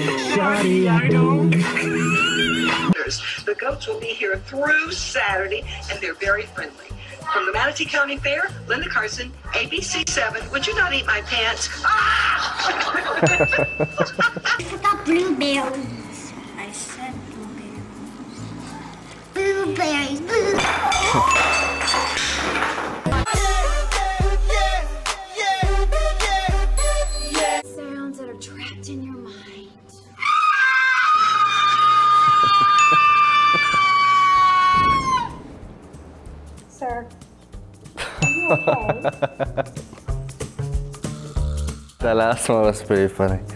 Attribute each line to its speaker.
Speaker 1: The goats will be here through Saturday, and they're very friendly. From the Manatee County Fair, Linda Carson, ABC 7. Would you not eat my pants? Ah!
Speaker 2: I forgot blueberries. I said blueberries. Blueberries. Sounds that are trapped in your mind. Sir, are you okay?
Speaker 3: That last one was pretty funny.